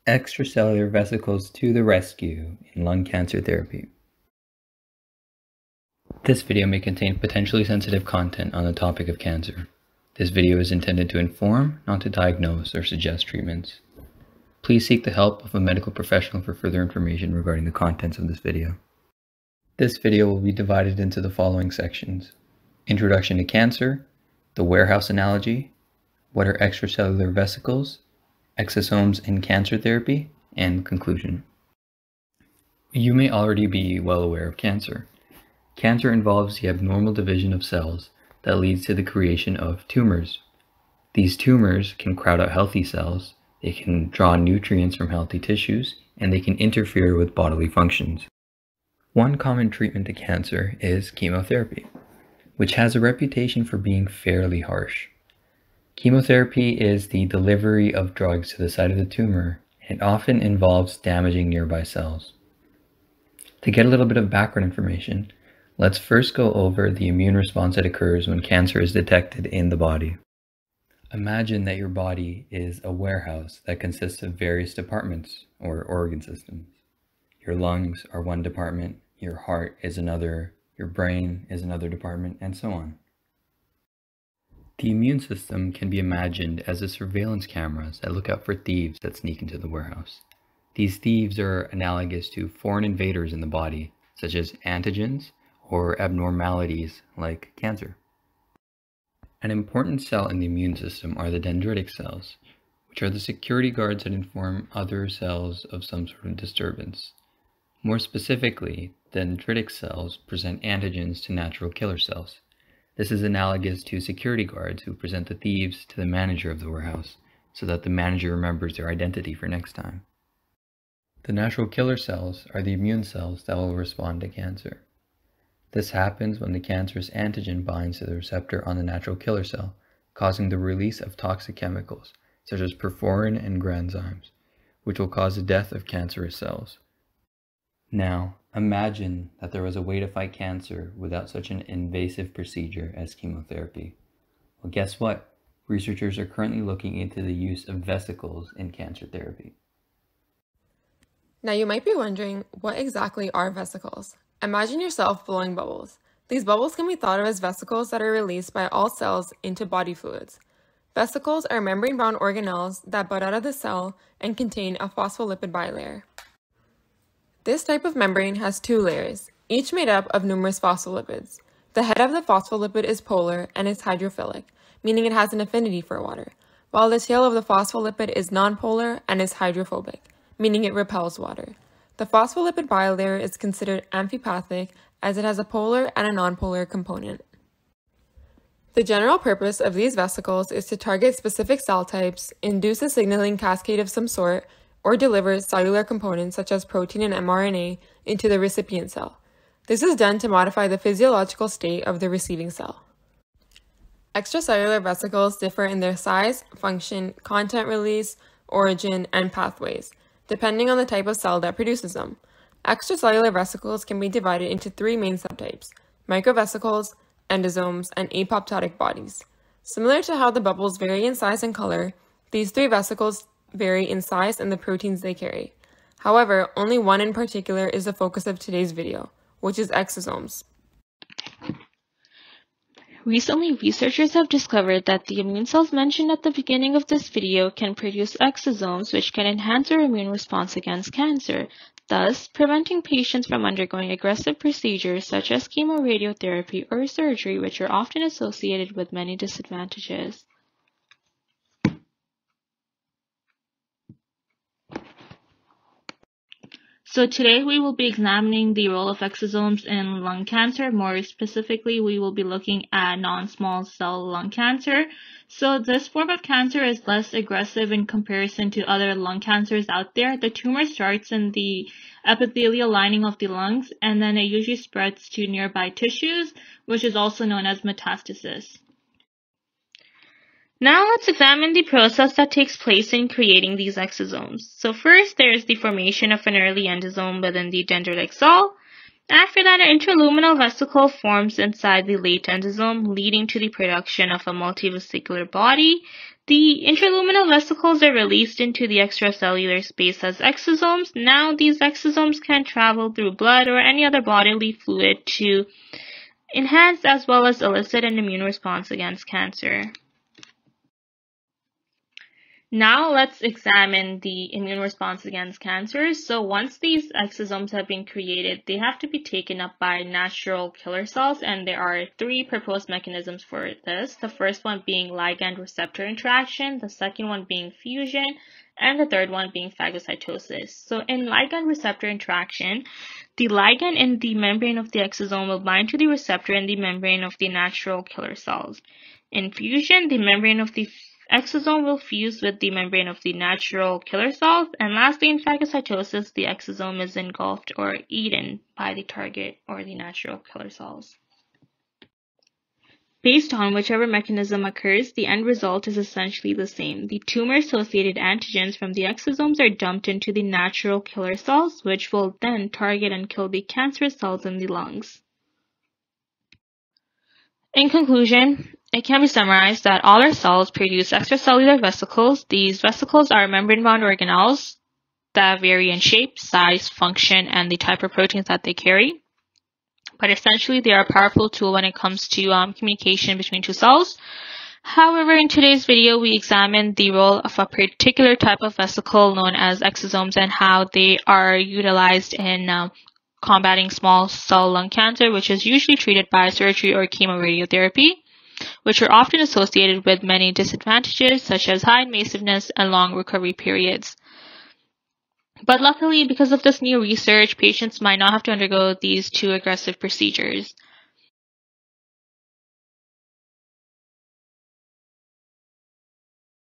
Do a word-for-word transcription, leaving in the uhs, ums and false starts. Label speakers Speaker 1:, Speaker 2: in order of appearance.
Speaker 1: Extracellular vesicles to the rescue in lung cancer therapy. This video may contain potentially sensitive content on the topic of cancer. This video is intended to inform, not to diagnose or suggest treatments. Please seek the help of a medical professional for further information regarding the contents of this video. This video will be divided into the following sections: Introduction to cancer, the warehouse analogy, what are extracellular vesicles, exosomes in cancer therapy, and conclusion. You may already be well aware of cancer. Cancer involves the abnormal division of cells that leads to the creation of tumors. These tumors can crowd out healthy cells, they can draw nutrients from healthy tissues, and they can interfere with bodily functions. One common treatment to cancer is chemotherapy, which has a reputation for being fairly harsh. Chemotherapy is the delivery of drugs to the site of the tumor, and it often involves damaging nearby cells. To get a little bit of background information, let's first go over the immune response that occurs when cancer is detected in the body. Imagine that your body is a warehouse that consists of various departments or organ systems. Your lungs are one department, your heart is another, your brain is another department, and so on. The immune system can be imagined as a surveillance cameras that look out for thieves that sneak into the warehouse. These thieves are analogous to foreign invaders in the body, such as antigens or abnormalities like cancer. An important cell in the immune system are the dendritic cells, which are the security guards that inform other cells of some sort of disturbance. More specifically, dendritic cells present antigens to natural killer cells. This is analogous to security guards who present the thieves to the manager of the warehouse, so that the manager remembers their identity for next time. The natural killer cells are the immune cells that will respond to cancer. This happens when the cancerous antigen binds to the receptor on the natural killer cell, causing the release of toxic chemicals, such as perforin and granzymes, which will cause the death of cancerous cells. Now, imagine that there was a way to fight cancer without such an invasive procedure as chemotherapy. Well, guess what? Researchers are currently looking into the use of vesicles in cancer therapy.
Speaker 2: Now you might be wondering, what exactly are vesicles? Imagine yourself blowing bubbles. These bubbles can be thought of as vesicles that are released by all cells into body fluids. Vesicles are membrane-bound organelles that bud out of the cell and contain a phospholipid bilayer. This type of membrane has two layers, each made up of numerous phospholipids. The head of the phospholipid is polar and is hydrophilic, meaning it has an affinity for water, while the tail of the phospholipid is nonpolar and is hydrophobic, meaning it repels water. The phospholipid bilayer is considered amphipathic as it has a polar and a nonpolar component. The general purpose of these vesicles is to target specific cell types, induce a signaling cascade of some sort, or deliver cellular components such as protein and mRNA into the recipient cell. This is done to modify the physiological state of the receiving cell. Extracellular vesicles differ in their size, function, content release, origin, and pathways, depending on the type of cell that produces them. Extracellular vesicles can be divided into three main subtypes: microvesicles, endosomes, and apoptotic bodies. Similar to how the bubbles vary in size and color, these three vesicles vary in size and the proteins they carry. However, only one in particular is the focus of today's video, which is exosomes.
Speaker 3: Recently, researchers have discovered that the immune cells mentioned at the beginning of this video can produce exosomes which can enhance our immune response against cancer, thus preventing patients from undergoing aggressive procedures such as chemoradiotherapy or surgery, which are often associated with many disadvantages. So today we will be examining the role of exosomes in lung cancer. More specifically, we will be looking at non-small cell lung cancer. So this form of cancer is less aggressive in comparison to other lung cancers out there. The tumor starts in the epithelial lining of the lungs, and then it usually spreads to nearby tissues, which is also known as metastasis. Now let's examine the process that takes place in creating these exosomes. So first, there is the formation of an early endosome within the dendritic cell. After that, an interluminal vesicle forms inside the late endosome, leading to the production of a multivesicular body. The intraluminal vesicles are released into the extracellular space as exosomes. Now, these exosomes can travel through blood or any other bodily fluid to enhance as well as elicit an immune response against cancer. Now let's examine the immune response against cancer. So once these exosomes have been created, they have to be taken up by natural killer cells, and there are three proposed mechanisms for this. The first one being ligand receptor interaction, the second one being fusion, and the third one being phagocytosis. So in ligand receptor interaction, the ligand in the membrane of the exosome will bind to the receptor in the membrane of the natural killer cells. In fusion, the membrane of the exosome will fuse with the membrane of the natural killer cells, and lastly, in phagocytosis, the exosome is engulfed or eaten by the target or the natural killer cells. Based on whichever mechanism occurs, the end result is essentially the same. The tumor-associated antigens from the exosomes are dumped into the natural killer cells, which will then target and kill the cancerous cells in the lungs. In conclusion, it can be summarized that all our cells produce extracellular vesicles. These vesicles are membrane-bound organelles that vary in shape, size, function, and the type of proteins that they carry. But essentially, they are a powerful tool when it comes to um, communication between two cells. However, in today's video, we examined the role of a particular type of vesicle known as exosomes and how they are utilized in uh, combating small cell lung cancer, which is usually treated by surgery or chemoradiotherapy, which are often associated with many disadvantages such as high invasiveness and long recovery periods. But luckily, because of this new research, patients might not have to undergo these two aggressive procedures.